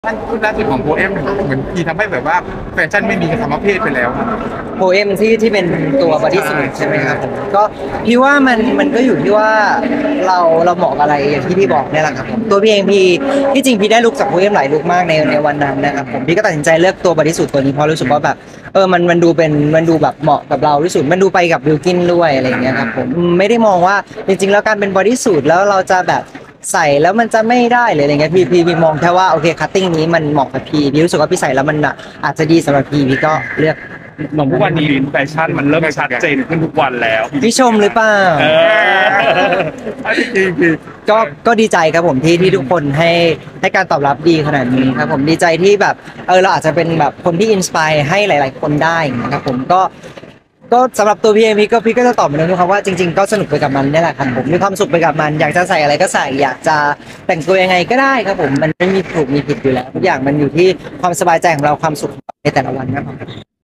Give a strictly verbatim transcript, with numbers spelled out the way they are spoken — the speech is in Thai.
ท่านพูดล่าสุดของโพเอมเหมือนที่ทำให้แบบว่าแฟชั่นไม่มีคำว่าเพศไปแล้วโพเอมที่ที่เป็นตัวบอดี้สูทใช่ไหมครับผมก็พี่ว่ามันมันก็อยู่ที่ว่าเราเราเหมาะกับอะไรอย่างที่พี่บอกเนี่ยแหละครับผมตัวพี่เองพี่ที่จริงพี่ได้ลุคจากโพเอมหลายลุคมากในในวันนั้นนะครับผมพี่ก็ตัดสินใจเลือกตัวบอดี้สูทตัวนี้เพราะรู้สึกว่าแบบเออมันมันดูเป็นมันดูแบบเหมาะกับเราที่สุดมันดูไปกับบิลกินด้วยอะไรอย่างเงี้ยครับผมไม่ได้มองว่าจริงๆแล้วการเป็นบอดี้สูทแล้วเราจะแบบใส่แล้วมันจะไม่ได้เลยอะไรเงี้ยพี่พี่พี่มองแค่ว่าโอเคคัตติ้งนี้มันเหมาะกับพี่พี่รู้สึกว่าพี่ใส่แล้วมันอาจจะดีสำหรับพี่พี่ก็เลือกเหมือนทุกวันนี้แฟชั่นมันเริ่มชัดเจนขึ้นทุกวันแล้วพี่ชมหรือเปล่าเออจริงจริงก็ก็ดีใจครับผมที่ที่ทุกคนให้ให้การตอบรับดีขนาดนี้ครับผมดีใจที่แบบเออเราอาจจะเป็นแบบคนที่อินสปายให้หลาย ๆ คนได้นะครับผมก็ก็สำหรับตัวพี่เองพี่ก็พี่ก็จะตอบเหมือนเดิมนะครับว่าจริงๆก็สนุกไปกับมันนี่แหละครับผมมีความสุขไปกับมันอยากจะใส่อะไรก็ใส่อยากจะแต่งตัวยังไงก็ได้ครับผมมันไม่มีถูกมีผิดอยู่แล้วทุกอย่างมันอยู่ที่ความสบายใจของเราความสุขในแต่ละวันครับผม